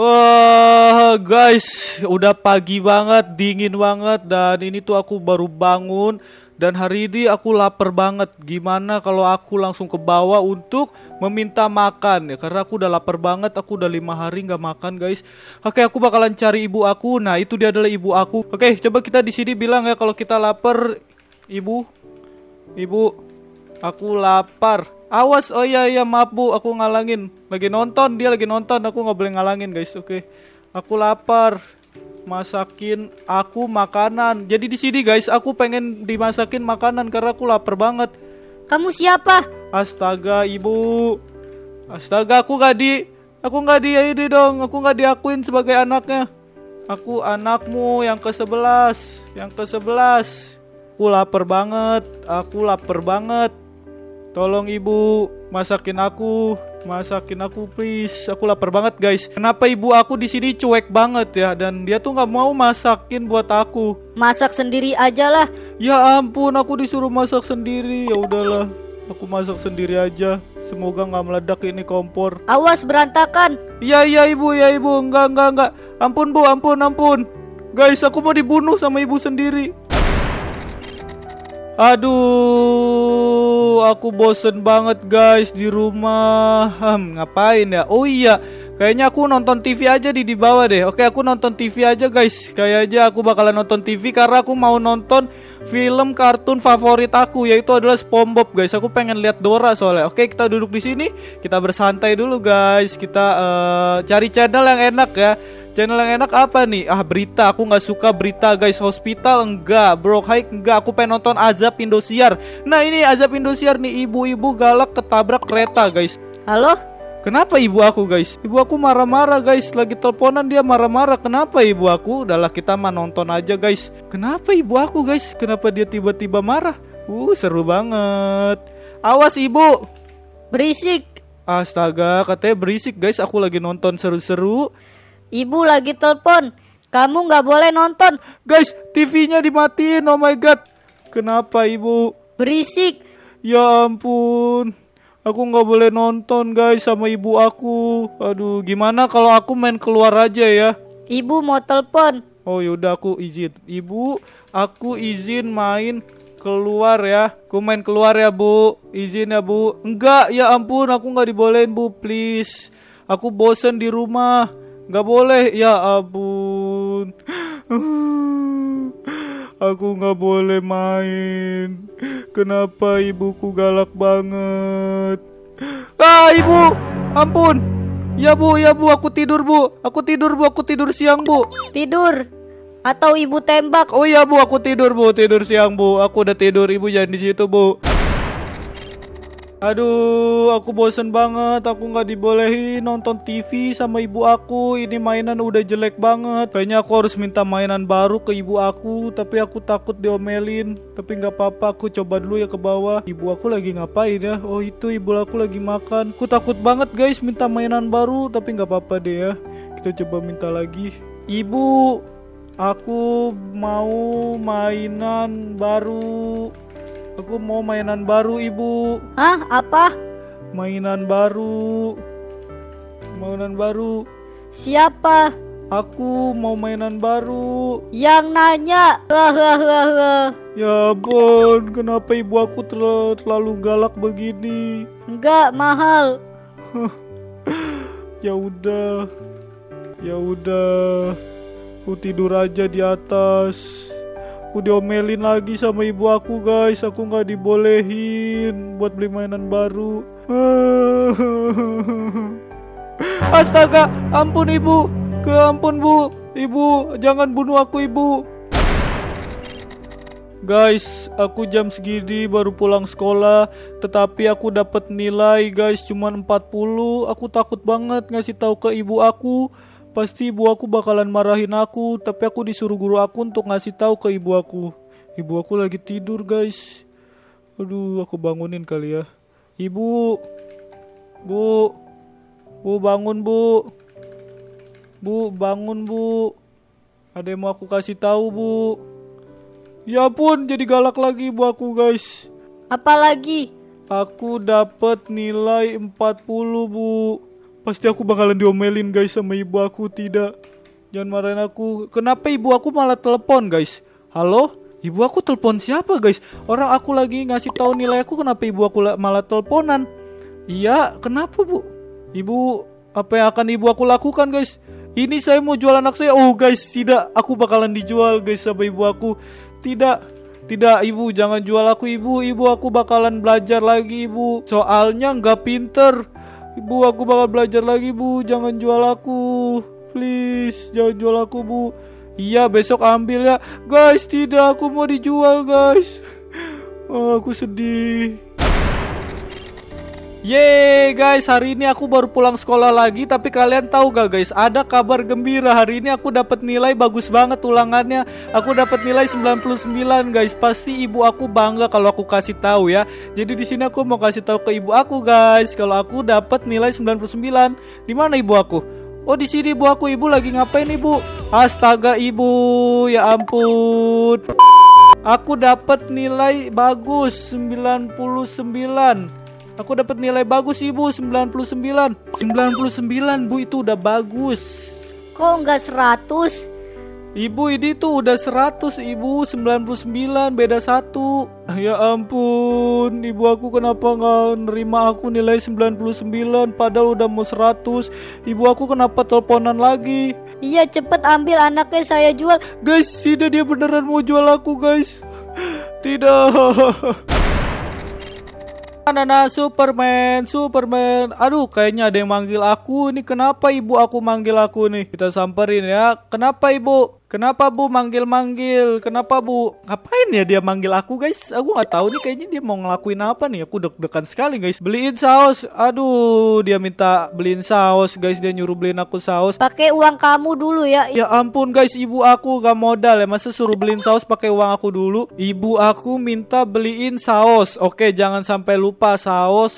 Wah, guys, udah pagi banget, dingin banget, dan ini tuh aku baru bangun. Dan hari ini aku lapar banget. Gimana kalau aku langsung ke bawah untuk meminta makan ya? Karena aku udah lapar banget, aku udah 5 hari nggak makan, guys. Oke, aku bakalan cari ibu aku. Nah, itu dia adalah ibu aku. Oke, coba kita di sini bilang ya kalau kita lapar, ibu, ibu, aku lapar. Awas, oh iya maaf bu, aku ngalangin. Lagi nonton, dia lagi nonton, aku nggak boleh ngalangin guys. Oke, aku lapar. Masakin aku makanan. Jadi di sini guys, aku pengen dimasakin makanan karena aku lapar banget. Kamu siapa? Astaga ibu, astaga aku nggak di ini dong, aku nggak diakuin sebagai anaknya. Aku anakmu yang ke-11, yang ke-11. Aku lapar banget. Tolong ibu, masakin aku please. Aku lapar banget guys. Kenapa ibu aku di sini cuek banget ya? Dan dia tuh nggak mau masakin buat aku. Masak sendiri aja lah. Ya ampun, aku disuruh masak sendiri. Ya udahlah, aku masak sendiri aja. Semoga nggak meledak ini kompor. Awas berantakan. Iya ibu, enggak. Ampun bu, ampun. Guys, aku mau dibunuh sama ibu sendiri. Aduh, aku bosen banget guys di rumah. Ngapain ya? Oh iya, kayaknya aku nonton TV aja di bawah deh. Oke, aku nonton TV aja guys. Kayaknya aku bakalan nonton TV karena aku mau nonton film kartun favorit aku, yaitu adalah SpongeBob guys. Aku pengen lihat Dora soalnya. Oke, kita duduk di sini, kita bersantai dulu guys. Kita cari channel yang enak ya. Channel yang enak apa nih? Berita. Aku gak suka berita guys. Hospital enggak, Broke High enggak. Aku pengen nonton Azab Indosiar. Nah ini Azab Indosiar nih. Ibu-ibu galak ketabrak kereta guys. Halo? Kenapa ibu aku guys? Ibu aku marah-marah guys. Lagi teleponan dia marah-marah. Kenapa ibu aku? Udahlah kita mah nonton aja guys. Kenapa ibu aku guys? Kenapa dia tiba-tiba marah? Seru banget. Awas ibu. Berisik. Astaga, katanya berisik guys. Aku lagi nonton seru-seru. Ibu lagi telepon. Kamu gak boleh nonton. Guys, TV-nya dimatiin. Oh my god. Kenapa ibu? Berisik. Ya ampun. Aku gak boleh nonton guys sama ibu aku. Aduh, gimana kalau aku main keluar aja ya? Ibu mau telepon. Oh yaudah, aku izin. Ibu, aku izin main keluar ya. Aku main keluar ya bu. Izin ya bu. Enggak, ya ampun, aku gak dibolehin bu, please. Aku bosen di rumah. Gak boleh, ya ampun. Aku gak boleh main. Kenapa ibuku galak banget? Ibu, ampun. Ya bu, aku tidur bu. Aku tidur siang bu. Tidur. Atau ibu tembak. Oh iya bu, aku tidur siang bu. Aku udah tidur, ibu jangan di situ bu. Aduh, aku bosen banget. Aku gak dibolehin nonton TV sama ibu aku. Ini mainan udah jelek banget. Kayaknya aku harus minta mainan baru ke ibu aku. Tapi aku takut diomelin. Tapi gak apa-apa, aku coba dulu ya ke bawah. Ibu aku lagi ngapain ya? Oh itu, ibu aku lagi makan. Aku takut banget guys minta mainan baru. Tapi gak apa-apa deh ya. Kita coba minta lagi. Ibu, aku mau mainan baru. Aku mau mainan baru ibu. Hah? Apa? Mainan baru. Siapa? Aku mau mainan baru. Yang nanya. Ya ampun, kenapa ibu aku terlalu galak begini? Enggak, mahal. Ya udah. Aku tidur aja di atas. Aku diomelin lagi sama ibu aku guys. Aku gak dibolehin buat beli mainan baru. Astaga, ampun ibu. Ampun bu. Ibu, jangan bunuh aku ibu. Guys, aku jam segini baru pulang sekolah. Tetapi aku dapat nilai guys cuma 40. Aku takut banget ngasih tahu ke ibu aku. Pasti ibu aku bakalan marahin aku. Tapi aku disuruh guru aku untuk ngasih tahu ke ibu aku. Ibu aku lagi tidur guys. Aduh, aku bangunin kali ya. Ibu, bu bangun bu. Bu bangun bu. Ada yang mau aku kasih tahu bu. Ya ampun, jadi galak lagi ibu aku guys. Apa lagi? Aku dapat nilai 40 bu. Pasti aku bakalan diomelin guys sama ibu aku. Tidak, jangan marahin aku. Kenapa ibu aku malah telepon guys? Halo? Ibu aku telepon siapa guys? Orang aku lagi ngasih tahu nilai aku, kenapa ibu aku malah teleponan? Iya, kenapa bu? Ibu, apa yang akan ibu aku lakukan guys? Ini saya mau jual anak saya. Oh guys, tidak, aku bakalan dijual guys sama ibu aku. Tidak ibu, jangan jual aku ibu. Ibu aku bakalan belajar lagi ibu. Soalnya nggak pinter. Ibu, aku bakal belajar lagi bu. Jangan jual aku, please, jangan jual aku bu. Iya, besok ambil ya guys. Tidak, aku mau dijual guys. Oh, aku sedih. Yeay guys, hari ini aku baru pulang sekolah lagi. Tapi kalian tahu gak guys, ada kabar gembira. Hari ini aku dapat nilai bagus banget ulangannya. Aku dapat nilai 99 guys. Pasti ibu aku bangga kalau aku kasih tahu ya. Jadi di sini aku mau kasih tahu ke ibu aku guys, kalau aku dapat nilai 99. Di mana ibu aku? Oh, di sini ibu aku. Ibu lagi ngapain ibu? Astaga ibu, ya ampun. Aku dapat nilai bagus 99. Aku dapat nilai bagus ibu, 99. 99 bu, itu udah bagus. Kok nggak 100? Ibu, ini tuh udah 100 ibu, 99 beda 1. Ya ampun, ibu aku kenapa nggak nerima aku nilai 99 padahal udah mau 100. Ibu aku kenapa teleponan lagi? Iya, cepet ambil anaknya saya jual. Guys, tidak, dia beneran mau jual aku guys. Tidak. Nana, Superman. Aduh, kayaknya ada yang manggil aku. Ini kenapa ibu aku manggil aku nih? Kita samperin ya. Kenapa ibu? Kenapa bu manggil-manggil? Kenapa bu? Ngapain ya dia manggil aku guys? Aku nggak tahu nih, kayaknya dia mau ngelakuin apa nih. Aku deg-degan sekali guys. Beliin saus. Aduh, dia minta beliin saus guys. Dia nyuruh beliin aku saus. Pakai uang kamu dulu ya. Ya ampun guys, ibu aku gak modal ya. Masa suruh beliin saus pakai uang aku dulu? Ibu aku minta beliin saus. Oke, jangan sampai lupa saus.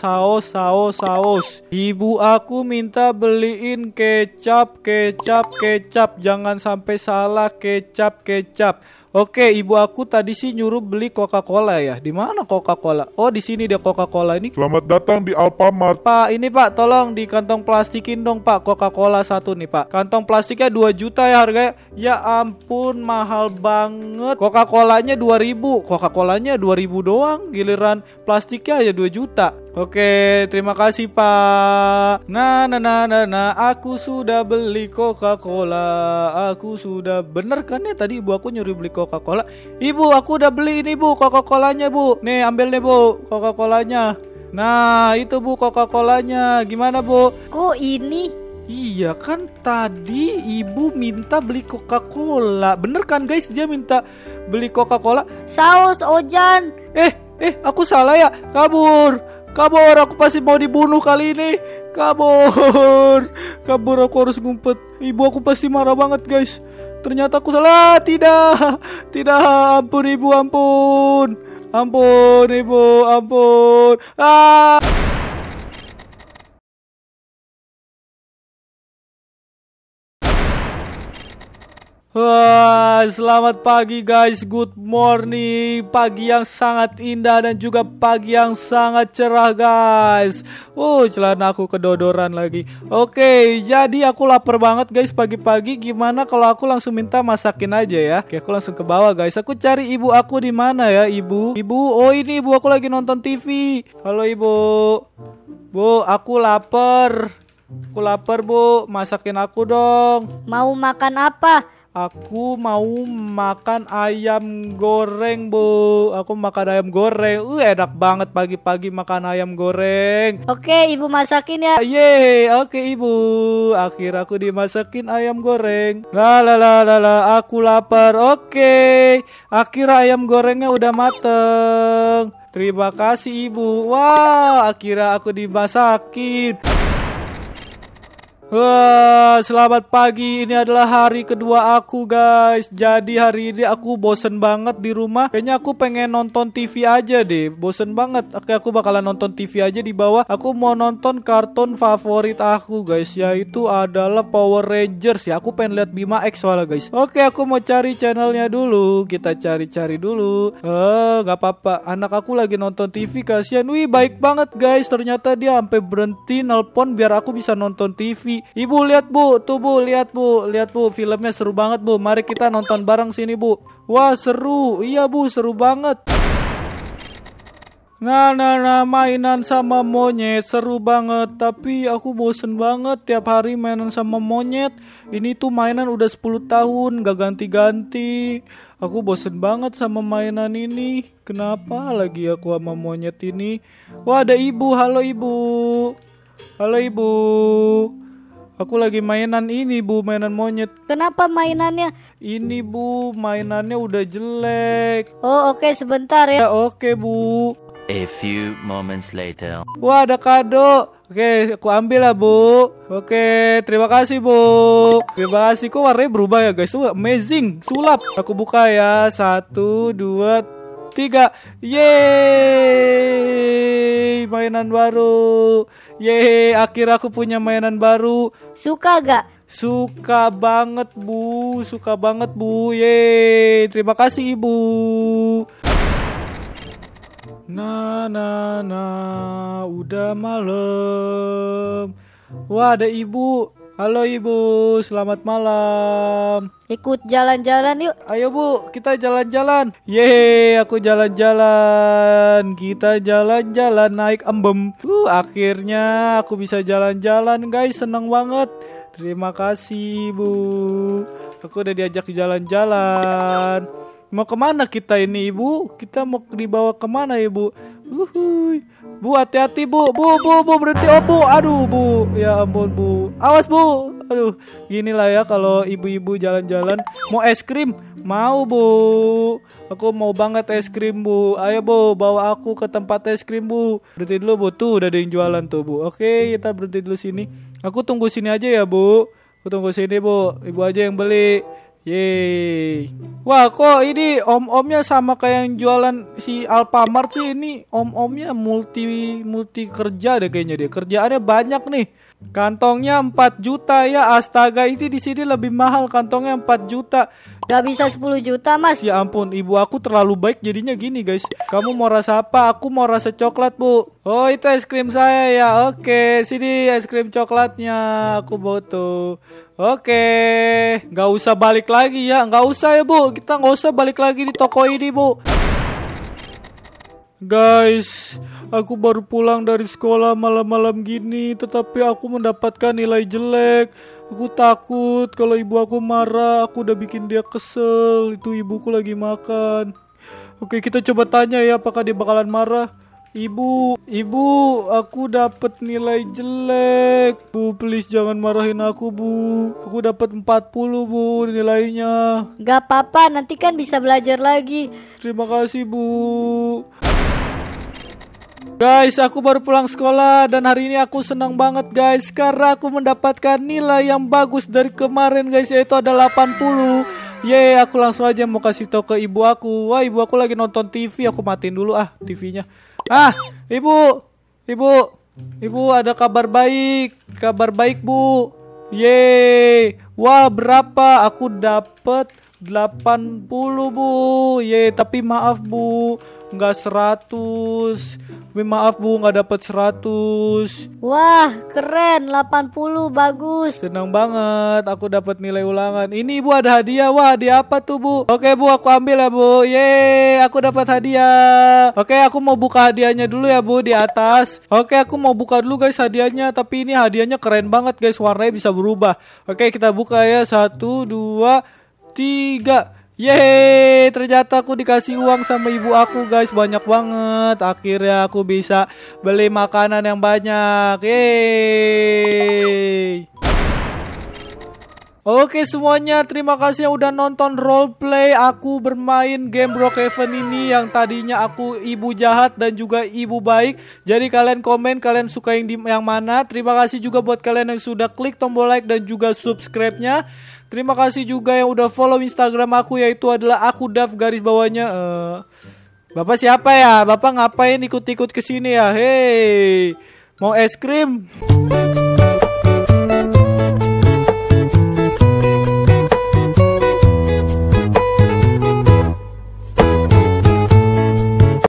Ibu aku minta beliin kecap. Jangan sampai salah, kecap. Oke, ibu aku tadi sih nyuruh beli Coca-Cola ya. Di mana Coca-Cola? Oh, di sini dia Coca-Cola ini. Selamat datang di Alfamart. Pak, ini Pak, tolong di kantong plastikin dong Pak, Coca-Cola 1 nih Pak. Kantong plastiknya 2 juta ya harganya. Ya ampun, mahal banget. Coca-Colanya 2000. Coca-Colanya 2000 doang, giliran plastiknya aja 2 juta. Oke, terima kasih Pak. Nah, aku sudah beli Coca-Cola. Aku sudah, bener kan ya tadi ibu aku nyuruh beli Coca-Cola. Ibu, aku udah beli ini bu, Coca-Colanya bu. Nih, ambil nih bu, Coca-Colanya. Nah, itu bu Coca-Colanya. Gimana bu? Kok ini? Iya kan tadi ibu minta beli Coca-Cola. Bener kan guys, dia minta beli Coca-Cola. Saus Ojan. Aku salah ya. Kabur, aku pasti mau dibunuh kali ini. Kabur, aku harus ngumpet. Ibu aku pasti marah banget guys. Ternyata aku salah. Tidak, ampun ibu, ampun ibu, ampun. Wah, selamat pagi guys, good morning. Pagi yang sangat indah dan juga pagi yang sangat cerah guys. Celana aku kedodoran lagi. Oke, jadi aku lapar banget guys pagi-pagi. Gimana kalau aku langsung minta masakin aja ya? Oke, aku langsung ke bawah guys. Aku cari ibu aku di mana ya, ibu? Oh ini ibu aku lagi nonton TV. Halo ibu. Bu, aku lapar. Bu, masakin aku dong. Mau makan apa? Aku mau makan ayam goreng bu. Aku makan ayam goreng. Enak banget pagi-pagi makan ayam goreng. Oke, ibu masakin ya. Yeay, oke ibu. Akhirnya aku dimasakin ayam goreng. Aku lapar. Oke, akhirnya ayam gorengnya udah mateng. Terima kasih ibu. Wah, akhirnya aku dimasakin. Wah, selamat pagi. Ini adalah hari kedua aku, guys. Jadi hari ini aku bosen banget di rumah. Kayaknya aku pengen nonton TV aja deh. Bosen banget. Oke, aku bakalan nonton TV aja di bawah. Aku mau nonton kartun favorit aku, guys. Yaitu adalah Power Rangers ya. Aku pengen lihat Bima X soalnya, guys. Oke, aku mau cari channelnya dulu. Kita cari-cari dulu. Gak apa-apa. Anak aku lagi nonton TV, kasihan. Wih, baik banget, guys. Ternyata dia sampai berhenti nelpon biar aku bisa nonton TV. Ibu lihat bu, tuh bu, lihat bu, filmnya seru banget bu. Mari kita nonton bareng sini bu. Wah seru, iya bu, seru banget. Nah, mainan sama monyet seru banget. Tapi aku bosen banget tiap hari mainan sama monyet. Ini tuh mainan udah 10 tahun gak ganti-ganti. Aku bosen banget sama mainan ini. Kenapa lagi aku sama monyet ini? Wah ada ibu, halo ibu. Halo ibu. Aku lagi mainan ini bu, mainan monyet. Kenapa mainannya? Ini bu, mainannya udah jelek. Oh oke, sebentar ya. Ya oke bu. A few moments later. Wah ada kado. Oke, aku ambil lah bu. Oke, terima kasih bu. Terima kasih. Kok warnanya berubah ya guys? Tuh amazing. Sulap. Aku buka ya. 1, 2, 3. Yeay, mainan baru. Yeay, akhirnya aku punya mainan baru. Suka gak? Suka banget bu. Suka banget bu. Yeay, terima kasih ibu. Udah malam. Wah ada ibu. Halo ibu, selamat malam. Ikut jalan-jalan yuk. Ayo bu, kita jalan-jalan. Yeay, aku jalan-jalan. Kita jalan-jalan naik embem. Akhirnya aku bisa jalan-jalan guys, seneng banget. Terima kasih bu. Aku udah diajak jalan-jalan. Mau kemana kita ini ibu? Kita mau dibawa kemana ibu? Bu hati-hati bu. Bu berhenti. Oh bu, aduh bu. Ya ampun bu. Awas bu. Aduh, ginilah ya kalau ibu-ibu jalan-jalan. Mau es krim? Mau bu. Aku mau banget es krim bu. Ayo bu, bawa aku ke tempat es krim bu. Berhenti dulu bu. Tuh udah ada yang jualan tuh bu. Oke, kita berhenti dulu sini. Aku tunggu sini aja ya bu. Aku tunggu sini bu. Ibu aja yang beli. Yeay. Wah kok ini om-omnya sama kayak yang jualan si Alfamart sih. Ini om-omnya multi kerja deh kayaknya dia. Kerjaannya banyak nih. Kantongnya 4 juta ya. Astaga, ini di sini lebih mahal kantongnya 4 juta. Gak bisa 10 juta mas. Ya ampun, ibu aku terlalu baik jadinya gini guys. Kamu mau rasa apa? Aku mau rasa coklat bu. Oh itu es krim saya ya. Oke, sini es krim coklatnya. Aku mau tuh. Oke, gak usah balik lagi ya. Gak usah ya bu. Kita gak usah balik lagi di toko ini bu. Guys, aku baru pulang dari sekolah malam-malam gini, tetapi aku mendapatkan nilai jelek. Aku takut kalau ibu aku marah, aku udah bikin dia kesel. Itu ibuku lagi makan. Oke, kita coba tanya ya apakah dia bakalan marah. Ibu, aku dapat nilai jelek. Bu, please jangan marahin aku, Bu. Aku dapat 40, Bu, nilainya. Gak apa-apa, nanti kan bisa belajar lagi. Terima kasih, Bu. Guys, aku baru pulang sekolah dan hari ini aku senang banget guys karena aku mendapatkan nilai yang bagus dari kemarin guys, yaitu ada 80. Yeay, aku langsung aja mau kasih tau ke ibu aku. Wah, ibu aku lagi nonton TV, aku matiin dulu TV-nya. Ibu ada kabar baik Bu. Yeay, wah berapa? Aku dapet 80 Bu. Yeay, tapi maaf Bu, nggak 100. Maaf Bu, nggak dapet 100. Wah keren, 80 bagus. Senang banget aku dapat nilai ulangan. Ini Ibu ada hadiah. Wah, hadiah apa tuh Bu? Oke Bu, aku ambil ya Bu. Yeay, aku dapat hadiah. Oke, aku mau buka hadiahnya dulu ya Bu, di atas. Oke, aku mau buka dulu guys hadiahnya. Tapi ini hadiahnya keren banget guys, warnanya bisa berubah. Oke, kita buka ya. 1, 2, 3. Yeay, ternyata aku dikasih uang sama ibu aku guys, banyak banget. Akhirnya aku bisa beli makanan yang banyak. Yeay. Oke semuanya, terima kasih yang udah nonton roleplay aku bermain game Brookhaven ini. Yang tadinya aku ibu jahat dan juga ibu baik. Jadi kalian komen kalian suka yang mana. Terima kasih juga buat kalian yang sudah klik tombol like dan juga subscribe-nya. Terima kasih juga yang udah follow Instagram aku, yaitu adalah @akudaf_bawahnya. Bapak siapa ya? Bapak ngapain ikut-ikut kesini ya? Hey, mau es krim?